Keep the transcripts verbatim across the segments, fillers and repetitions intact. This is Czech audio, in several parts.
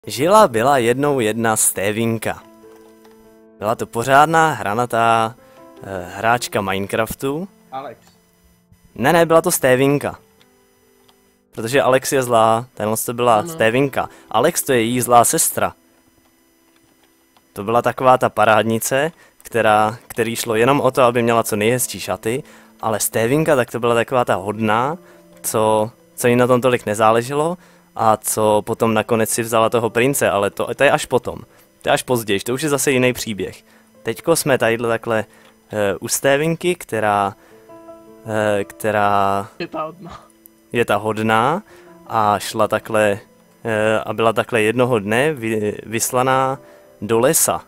Žila byla jednou jedna Stévinka. Byla to pořádná hranatá eh, hráčka Minecraftu. Alex. Ne, ne, byla to Stévinka. Protože Alex je zlá, tenhle to byla Ano. Stévinka. Alex to je její zlá sestra. To byla taková ta parádnice, která, který šlo jenom o to, aby měla co nejhezčí šaty, ale Stévinka tak to byla taková ta hodná, co, co jí na tom tolik nezáleželo a co potom nakonec si vzala toho prince, ale to, to je až potom. To je až později, to už je zase jiný příběh. Teďko jsme tadyhle takhle uh, u Stévinky, která, uh, která Je ta hodná. je ta hodná a šla takhle uh, a byla takhle jednoho dne vy, vyslaná do lesa.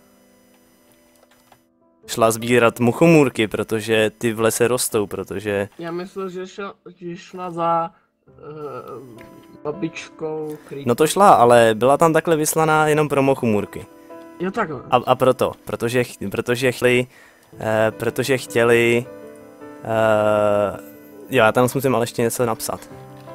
Šla sbírat muchomůrky, protože ty v lese rostou, protože... Já myslel, že šla, že šla za uh, babičkou Creep. No to šla, ale byla tam takhle vyslaná jenom pro muchomůrky. Jo, takhle. A, a proto, protože, ch- protože chtěli, eh, protože chtěli... Eh, jo, já tam musím ale ještě něco napsat.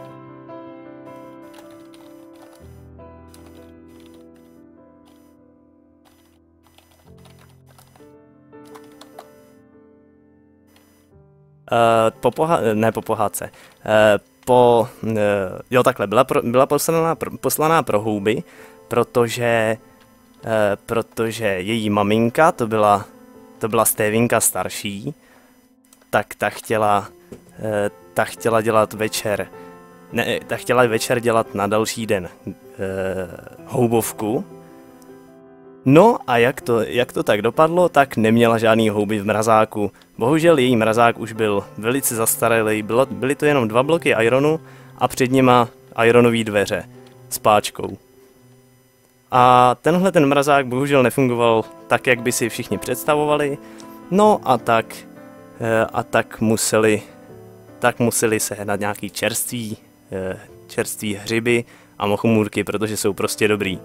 Uh, po poha- ne po pohádce, uh, po, uh, jo takhle, byla, pro, byla poslaná, pro, poslaná pro houby, protože, uh, protože její maminka, to byla, to byla Stévinka starší, tak ta chtěla, uh, ta chtěla dělat večer, ne, ta chtěla večer dělat na další den uh, houbovku. No a jak to, jak to tak dopadlo, tak neměla žádný houby v mrazáku. Bohužel její mrazák už byl velice zastaralý, bylo, byly to jenom dva bloky ironu a před nima ironové dveře s páčkou. A tenhle ten mrazák bohužel nefungoval tak, jak by si všichni představovali, no a tak, a tak museli, tak museli sehnat nějaký čerství, čerství hřiby a muchomůrky, protože jsou prostě dobrý.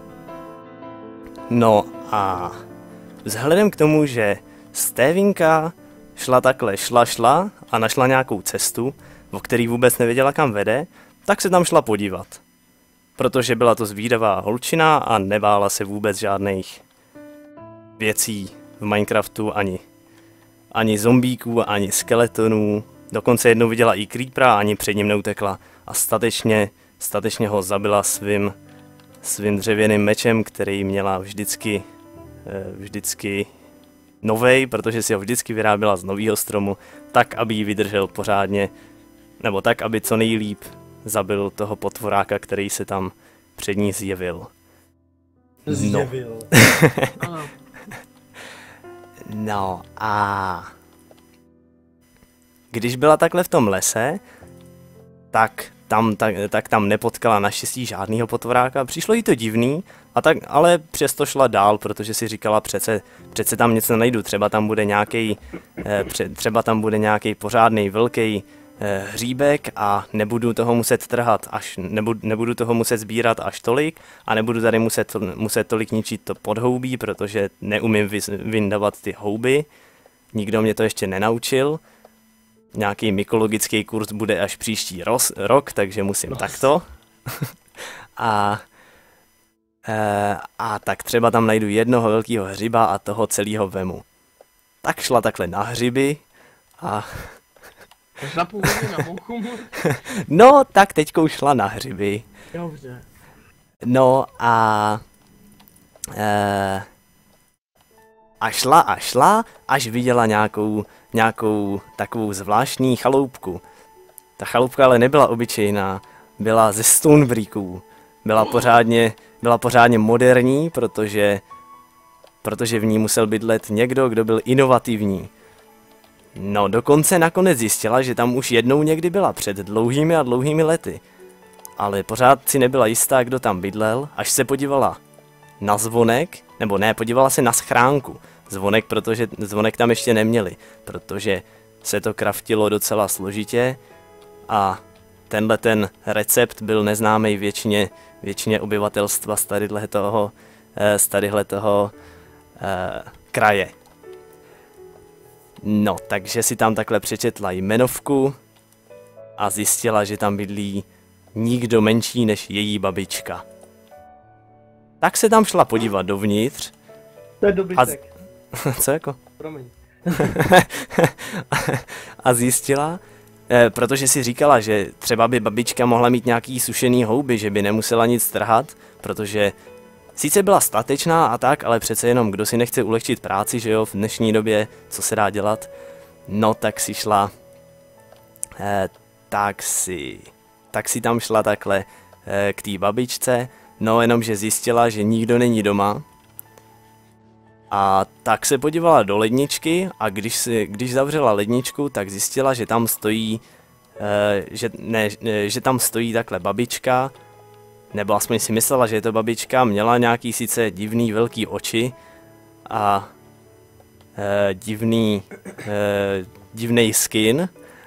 No a vzhledem k tomu, že Stévinka šla takhle, šla, šla a našla nějakou cestu, o který vůbec nevěděla, kam vede, tak se tam šla podívat. Protože byla to zvídavá holčina a nebála se vůbec žádných věcí v Minecraftu, ani, ani zombíků, ani skeletonů. Dokonce jednou viděla i creepera a ani před ním neutekla a statečně, statečně ho zabila svým svým dřevěným mečem, který měla vždycky, vždycky novej, protože si ho vždycky vyráběla z nového stromu, tak, aby ji vydržel pořádně, nebo tak, aby co nejlíp zabil toho potvoráka, který se tam před ní zjevil. Zjevil. No, no a když byla takhle v tom lese, tak Tam, tak, tak tam nepotkala naštěstí žádnýho potvoráka, přišlo jí to divný, a tak, ale přesto šla dál, protože si říkala, přece, přece tam něco najdu, třeba tam bude nějaký, eh, třeba tam bude nějaký pořádný velký eh, hříbek a nebudu toho muset trhat, až, nebudu, nebudu toho muset sbírat až tolik a nebudu tady muset, muset tolik ničit to podhoubí, protože neumím vyndavat ty houby, nikdo mě to ještě nenaučil. Nějaký mykologický kurz bude až příští roz, rok, takže musím Nos. takto. a, e, a tak třeba tam najdu jednoho velkého hřiba a toho celého vemu. Tak šla takhle na hřiby a... Šla původně na muchomůrku. No, tak teďko už šla na hřiby. Dobře. No a... E, a šla a šla, až viděla nějakou... nějakou takovou zvláštní chaloupku. Ta chaloupka ale nebyla obyčejná, byla ze stonebricků. Byla pořádně, byla pořádně moderní, protože, protože v ní musel bydlet někdo, kdo byl inovativní. No, dokonce nakonec zjistila, že tam už jednou někdy byla před dlouhými a dlouhými lety. Ale pořád si nebyla jistá, kdo tam bydlel, až se podívala na zvonek, nebo ne, podívala se na schránku. Zvonek, protože zvonek tam ještě neměli, protože se to kraftilo docela složitě a tenhle ten recept byl neznámý většině, většině obyvatelstva z tadyhle toho, z tadyhle toho eh, kraje. No, takže si tam takhle přečetla jmenovku a zjistila, že tam bydlí nikdo menší než její babička. Tak se tam šla podívat dovnitř. To je dobrý A... tek. Co jako? Promiň. A zjistila, eh, protože si říkala, že třeba by babička mohla mít nějaký sušený houby, že by nemusela nic trhat, protože sice byla statečná a tak, ale přece jenom kdo si nechce ulehčit práci, že jo, v dnešní době, co se dá dělat, no tak si šla, eh, tak si, tak si tam šla takhle eh, k té babičce, no jenomže zjistila, že nikdo není doma. A tak se podívala do ledničky a když, si, když zavřela ledničku, tak zjistila, že tam stojí, e, že, ne, že tam stojí takhle babička, nebo aspoň si myslela, že je to babička, měla nějaký sice divný velký oči a e, divný, e, divnej skin,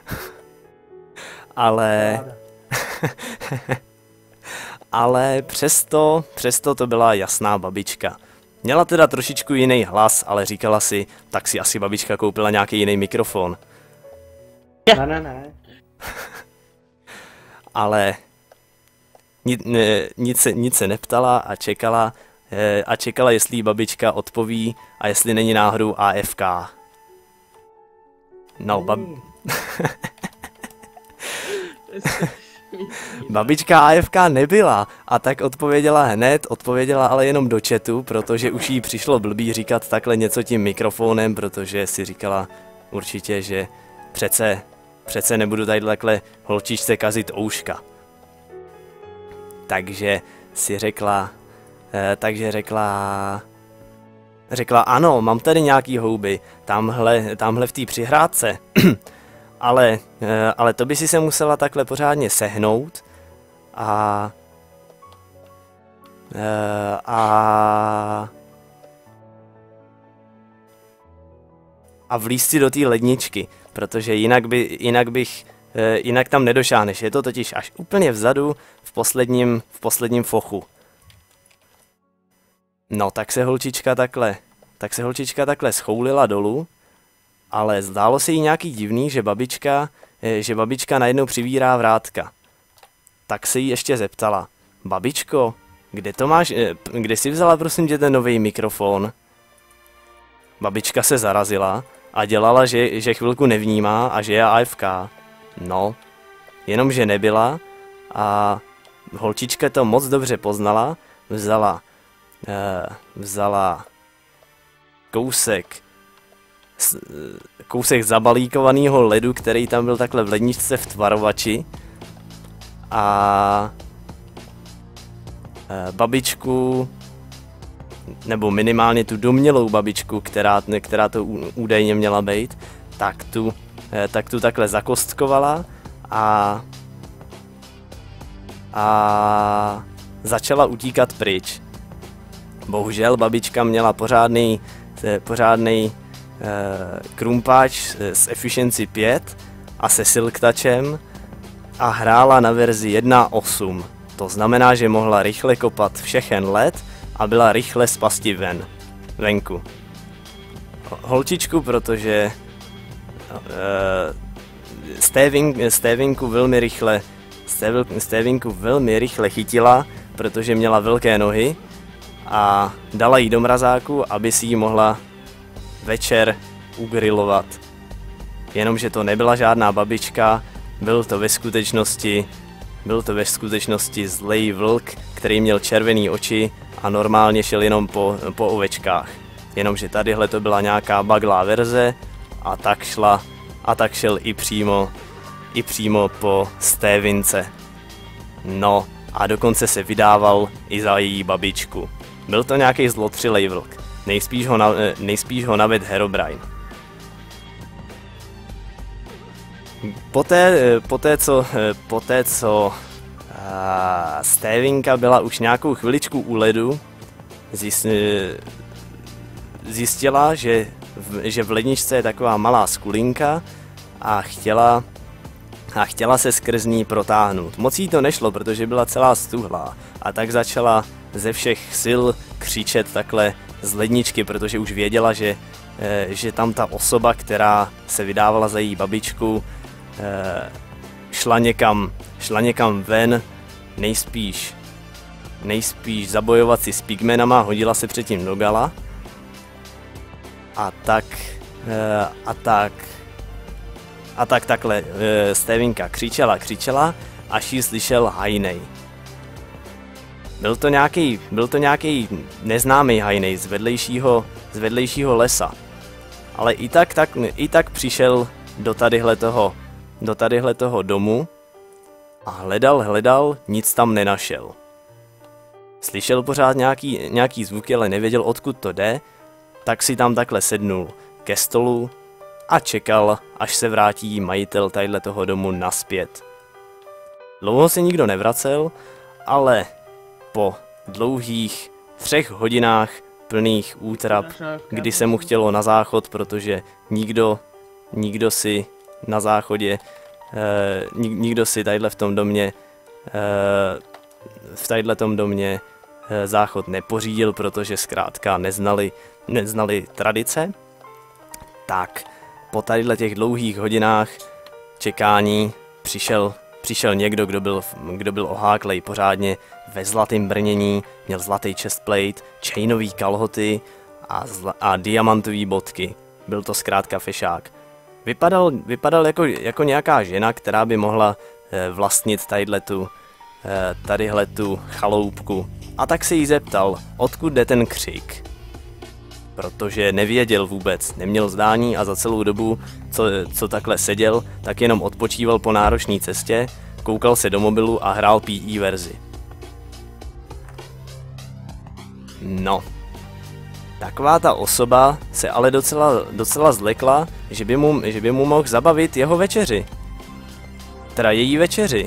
ale, ale přesto, přesto to byla jasná babička. Měla teda trošičku jiný hlas, ale říkala si, tak si asi babička koupila nějaký jiný mikrofon. Ne, ne, ne. Ale nic, ne, nic, se, nic se neptala a čekala, eh, a čekala, jestli jí babička odpoví a jestli není náhodou A F K. No, bab... Babička A F K nebyla a tak odpověděla hned, odpověděla ale jenom do chatu, protože už jí přišlo blbý říkat takhle něco tím mikrofonem, protože si říkala určitě, že přece, přece nebudu tady takhle holčičce kazit ouška. Takže si řekla, eh, takže řekla, řekla ano, mám tady nějaký houby, tamhle, tamhle v té přihrádce. Ale, ale to by si se musela takhle pořádně sehnout a a a vlízt si do té ledničky, protože jinak, by, jinak bych jinak tam nedošáneš, je to totiž až úplně vzadu v posledním, v posledním fochu. No tak se holčička takhle, tak se holčička takhle schoulila dolů. Ale zdálo se jí nějaký divný, že babička, že babička najednou přivírá vrátka. Tak se jí ještě zeptala, babičko, kde to máš, kde jsi vzala prosím tě ten nový mikrofon? Babička se zarazila a dělala, že, že chvilku nevnímá a že je A F K. No, jenomže nebyla a holčička to moc dobře poznala, vzala, uh, vzala kousek kousek zabalíkovaného ledu, který tam byl takhle v ledničce v tvarovači a babičku, nebo minimálně tu domnělou babičku, která, která to údajně měla být, tak tu, tak tu takhle zakostkovala a a začala utíkat pryč. Bohužel babička měla pořádný, pořádný krumpáč s Efficiency pět a se Silk Touchem a hrála na verzi jedna tečka osm. To znamená, že mohla rychle kopat všechen led a byla rychle z pasti ven, venku. Holčičku, protože uh, Stévinku velmi rychle Stévinku velmi rychle chytila, protože měla velké nohy a dala jí do mrazáku, aby si ji mohla večer ugrilovat. Jenomže to nebyla žádná babička, byl to ve skutečnosti, byl to ve skutečnosti zlej vlk, který měl červený oči a normálně šel jenom po, po ovečkách. Jenomže tadyhle to byla nějaká baglá verze a tak šla, a tak šel i přímo, i přímo po Stévince. No a dokonce se vydával i za její babičku. Byl to nějaký zlotřilej vlk. Nejspíš ho, na, nejspíš ho navedl Herobrine. Poté, poté co, poté, co a, Stévinka byla už nějakou chviličku u ledu, zjist, zjistila, že v, že v ledničce je taková malá skulinka a chtěla, a chtěla se skrz ní protáhnout. Moc jí to nešlo, protože byla celá stuhlá a tak začala ze všech sil křičet takhle z ledničky, protože už věděla, že, že tam ta osoba, která se vydávala za její babičku, šla někam, šla někam ven, nejspíš nejspíš zabojovat si s pigmenama, hodila se předtím do gala. A tak, a tak, a tak takhle Stevinka křičela, křičela, až ji slyšel Hajnej. Byl to nějaký, byl to nějaký neznámý Hajnej z vedlejšího, z vedlejšího lesa. Ale i tak, tak, i tak přišel do tadyhle toho, do tadyhle toho domu a hledal, hledal, nic tam nenašel. Slyšel pořád nějaký, nějaký zvuky, ale nevěděl, odkud to jde, tak si tam takhle sednul ke stolu a čekal, až se vrátí majitel tadyhle toho domu naspět. Dlouho se nikdo nevracel, ale po dlouhých třech hodinách plných útrap, kdy se mu chtělo na záchod, protože nikdo, nikdo si na záchodě, eh, nik, nikdo si tadyhle v tom domě, eh, v tadyhle tom domě eh, záchod nepořídil, protože zkrátka neznali, neznali tradice, tak po tadyhle těch dlouhých hodinách čekání přišel Přišel někdo, kdo byl, kdo byl oháklej pořádně ve zlatém brnění, měl zlatý chestplate, chainový kalhoty a, zla, a diamantový bodky. Byl to zkrátka fešák. Vypadal, vypadal jako, jako nějaká žena, která by mohla eh, vlastnit tadyhletu, eh, tadyhletu chaloupku. A tak se jí zeptal, odkud jde ten křik. Protože nevěděl vůbec, neměl zdání a za celou dobu, co, co takhle seděl, tak jenom odpočíval po náročné cestě, koukal se do mobilu a hrál P E verzi. No, taková ta osoba se ale docela, docela zlekla, že by, mu, že by mu mohl zabavit jeho večeři. Teda její večeři.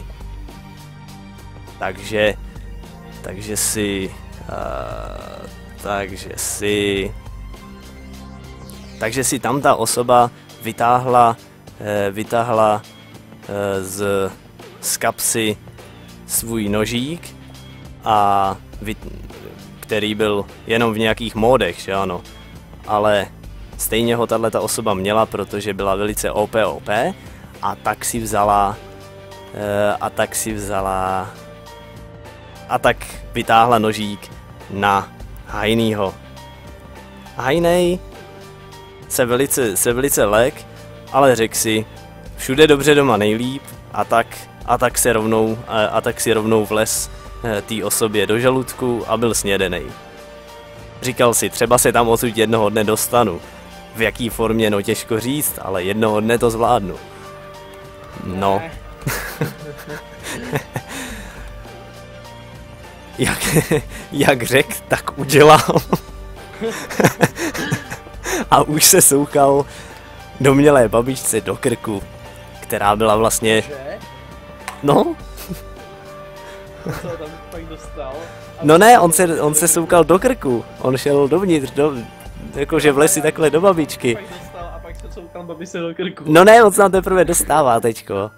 Takže, takže si, uh, takže si... Takže si tam ta osoba vytáhla, eh, vytáhla eh, z, z kapsy svůj nožík, a vy, který byl jenom v nějakých módech, že ano. Ale stejně ho tato osoba měla, protože byla velice O P O P, a tak si vzala, eh, a tak si vzala, a tak vytáhla nožík na Hajnýho. Hajnej se velice, se velice lek, ale řekl si, všude dobře, doma nejlíp, a tak, a tak se rovnou, a, a tak si rovnou vlez té osobě do žaludku a byl snědenej. Říkal si, třeba se tam odsud jednoho dne dostanu. V jaký formě, no těžko říct, ale jednoho dne to zvládnu. No. jak, jak řekl, tak udělal. A už se soukal domnělé babičce do krku, která byla vlastně... No? Co tam pak dostal? No ne, on se, on se soukal do krku, on šel dovnitř, do, jakože v lesi takhle do babičky. Pak dostal a pak se soukal babičce do krku. No ne, on se tam teprve dostává teďko.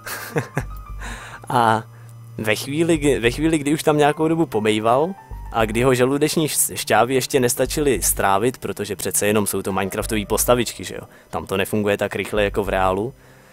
A ve chvíli, ve chvíli, kdy už tam nějakou dobu pobejval, a kdy ho žaludeční šťávy ještě nestačily strávit, protože přece jenom jsou to Minecraftové postavičky, že jo? Tam to nefunguje tak rychle jako v reálu.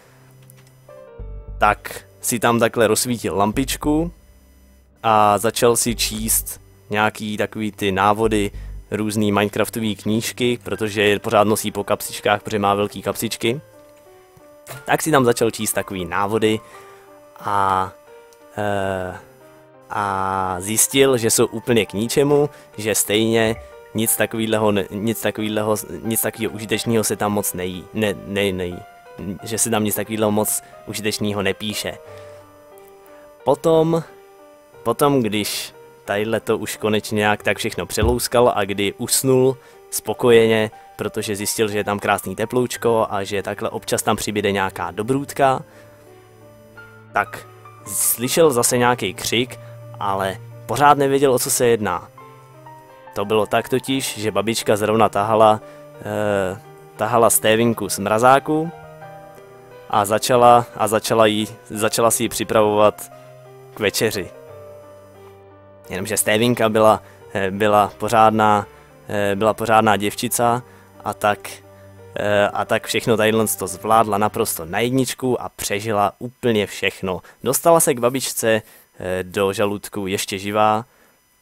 Tak si tam takhle rozsvítil lampičku a začal si číst nějaký takový ty návody, různý Minecraftové knížky, protože je pořád nosí po kapsičkách, protože má velký kapsičky. Tak si tam začal číst takový návody a... Uh, a zjistil, že jsou úplně k ničemu, že stejně nic takového, nic takového, nic takového užitečného se tam moc nejí, ne, ne, nejí, že se tam nic takového moc užitečného nepíše. Potom, potom, když tadyhle to už konečně nějak tak všechno přelouskal a kdy usnul spokojeně, protože zjistil, že je tam krásný teploučko a že takhle občas tam přibyde nějaká dobrůdka, tak slyšel zase nějaký křik, ale pořád nevěděl, o co se jedná. To bylo tak totiž, že babička zrovna tahala, eh, tahala stévinku z mrazáku a začala, a začala, jí, začala si ji připravovat k večeři. Jenomže stévinka byla, eh, byla, pořádná, eh, byla pořádná děvčica, a tak, eh, a tak všechno tadyhle to zvládla naprosto na jedničku a přežila úplně všechno. Dostala se k babičce do žaludku ještě živá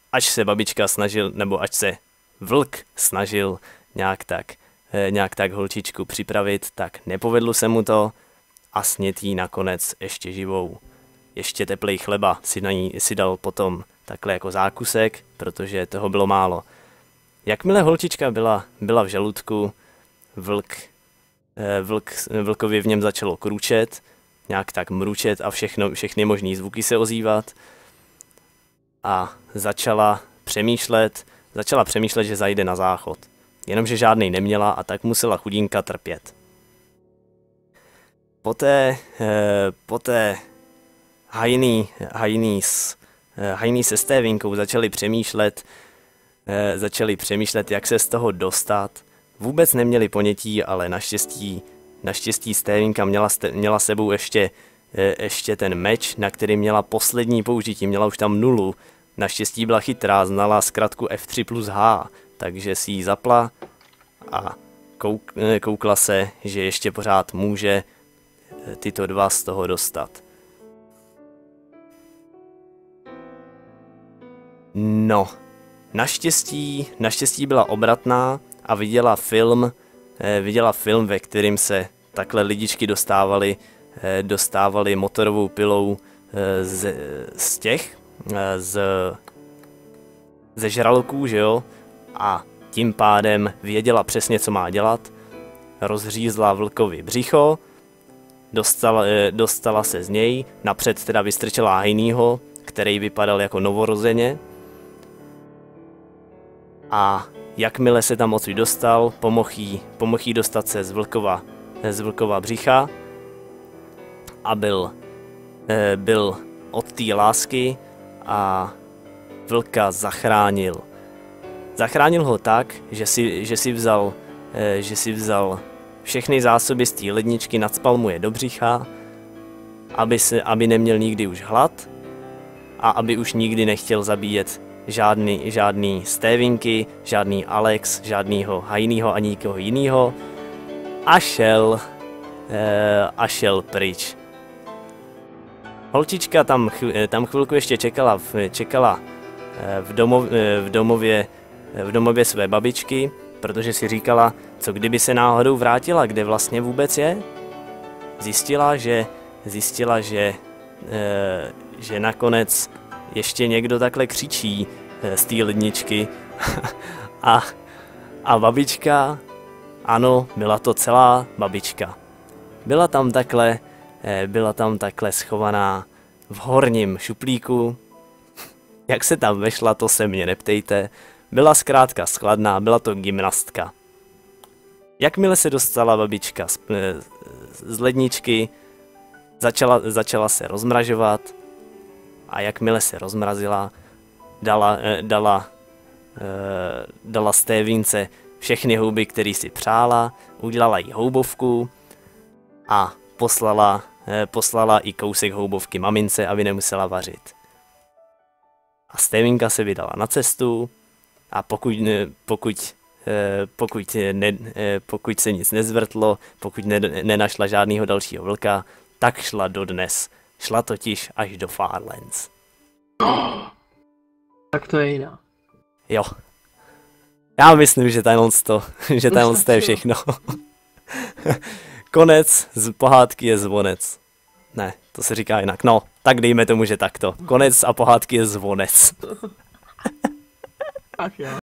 až se babička snažil, nebo až se vlk snažil nějak tak, eh, nějak tak holčičku připravit, tak nepovedlo se mu to a snět jí nakonec ještě živou. Ještě teplej chleba si, na ní, si dal potom takhle jako zákusek, protože toho bylo málo. Jakmile holčička byla, byla v žaludku, vlk, eh, vlk, vlkovi v něm začalo kručet, nějak tak mručet a všechno, všechny možný zvuky se ozývat. A začala přemýšlet, začala přemýšlet, že zajde na záchod. Jenomže žádnej neměla a tak musela chudinka trpět. Poté, eh, poté hajný, hajný, s, eh, hajný se Stévinkou začali přemýšlet, eh, začali přemýšlet, jak se z toho dostat. Vůbec neměli ponětí, ale naštěstí, naštěstí Stévinka měla, měla sebou ještě, eh, ještě ten meč, na který měla poslední použití, měla už tam nulu. Naštěstí byla chytrá, znala zkratku F tři plus H, takže si ji zapla a kouk, eh, koukla se, že ještě pořád může tyto dva z toho dostat. No, naštěstí, naštěstí byla obratná a viděla film, eh, viděla film, ve kterém se takhle lidičky dostávali, eh, dostávali motorovou pilou eh, z, z těch, eh, z, ze žraloků, že jo? A tím pádem věděla přesně, co má dělat. Rozřízla vlkovi břicho, dostala, eh, dostala se z něj, napřed teda vystrčila hajnýho, který vypadal jako novorozeně. A jakmile se tam odsud dostal, pomohl jí, pomohl jí dostat se z vlkova, z vlkova břicha a byl, e, byl od té lásky a vlka zachránil. Zachránil ho tak, že si, že si vzal, e, že si vzal všechny zásoby z té ledničky, nacpal mu je do břicha, aby, se, aby neměl nikdy už hlad a aby už nikdy nechtěl zabíjet žádný, žádný Stévinky, žádný Alex, žádnýho hajnýho ani nikoho jinýho a šel, e, a šel pryč. Holčička tam, tam chvilku ještě čekala, čekala v, domov, v, domově, v domově své babičky, protože si říkala, co kdyby se náhodou vrátila, kde vlastně vůbec je. Zjistila, že, zjistila, že, e, že nakonec ještě někdo takhle křičí z té ledničky a, a babička, ano, byla to celá babička. Byla tam takhle, byla tam takhle schovaná v horním šuplíku. Jak se tam vešla, to se mě neptejte. Byla zkrátka skladná, byla to gymnastka. Jakmile se dostala babička z, z ledničky, začala, začala se rozmražovat. A jakmile se rozmrazila, dala, dala, dala Stévince všechny houby, které si přála, udělala jí houbovku a poslala, poslala i kousek houbovky mamince, aby nemusela vařit. A Stévinka se vydala na cestu a pokud, pokud, pokud, ne, pokud se nic nezvrtlo, pokud ne, nenašla žádného dalšího vlka, tak šla dodnes. Šla totiž až do Farlands. Tak to je jiná. Jo. Já myslím, že tadyhle to, že tadyhle to je všechno. Konec z pohádky je zvonec. Ne, to se říká jinak. No, tak dejme tomu, že takto. Konec a pohádky je zvonec. Ach jo.